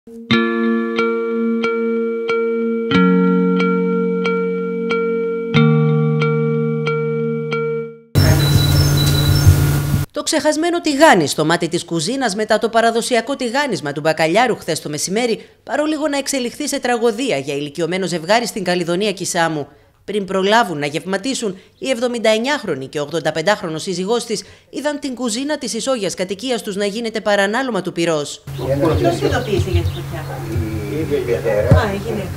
Το ξεχασμένο τηγάνι στο μάτι της κουζίνας μετά το παραδοσιακό τηγάνισμα του μπακαλιάρου χθες το μεσημέρι, παρόλιγο να εξελιχθεί σε τραγωδία για ηλικιωμένο ζευγάρι στην Καλλιδονία Κισάμου. Πριν προλάβουν να γευματίσουν, η 79χρονη και ο 85χρονος σύζυγός της είδαν την κουζίνα της ισόγειας κατοικίας τους να γίνεται παρανάλωμα του πυρός. Ποιος ειδοποίησε για τη φωτιά? Η Πετέρα.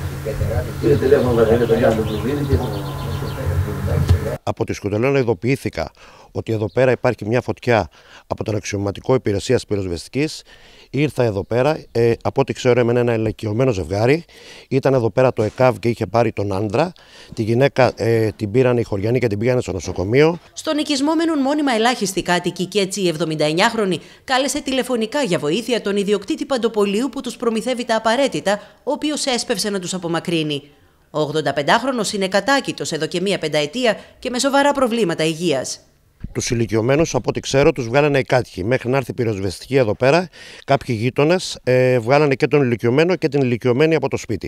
Από τη Σκουτελώνα ειδοποιήθηκα ότι εδώ πέρα υπάρχει μια φωτιά από τον αξιωματικό υπηρεσίας πυροσβεστικής. Ήρθα εδώ πέρα, από ό,τι ξέρω έμενε ένα ηλικιωμένο ζευγάρι. Ήταν εδώ πέρα το ΕΚΑΒ και είχε πάρει τον άντρα. Τη γυναίκα την πήραν οι χωριανοί και την πήγανε στο νοσοκομείο. Στον οικισμό μένουν μόνιμα ελάχιστοι κάτοικοι και έτσι η 79χρονη κάλεσε τηλεφωνικά για βοήθεια τον ιδιοκτήτη παντοπολίου που τους προμηθεύει τα απαραίτητα, ο οποίος έσπευσε να τους απομακρύνει. Ο 85χρονος είναι κατάκητος εδώ και μία πενταετία και με σοβαρά προβλήματα υγείας. Τους ηλικιωμένους, από ό,τι ξέρω, τους βγάλανε οι κάτοικοι. Μέχρι να έρθει η πυροσβεστική εδώ πέρα, κάποιοι γείτονες βγάλανε και τον ηλικιωμένο και την ηλικιωμένη από το σπίτι.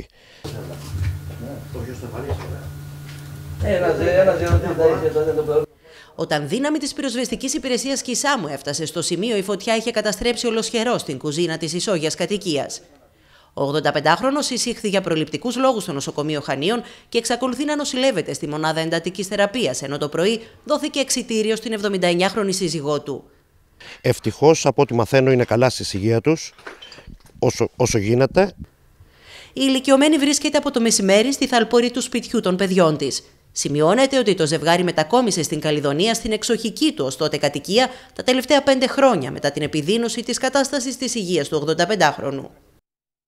Όταν δύναμη της πυροσβεστικής υπηρεσίας Κισάμου έφτασε στο σημείο, η φωτιά είχε καταστρέψει ολοσχερός την κουζίνα της ισόγειας κατοικίας. Ο 85χρονος εισήχθη για προληπτικούς λόγους στο νοσοκομείο Χανίων και εξακολουθεί να νοσηλεύεται στη μονάδα εντατικής θεραπείας, ενώ το πρωί δόθηκε εξιτήριο στην 79χρονη σύζυγό του. Ευτυχώς, από ό,τι μαθαίνω, είναι καλά στη υγεία τους, όσο γίνεται. Η ηλικιωμένη βρίσκεται από το μεσημέρι στη θαλπορή του σπιτιού των παιδιών της. Σημειώνεται ότι το ζευγάρι μετακόμισε στην Καλλιδονία στην εξοχική του ως τότε κατοικία τα τελευταία 5 χρόνια μετά την επιδείνωση της κατάστασης της υγείας του 85χρονου.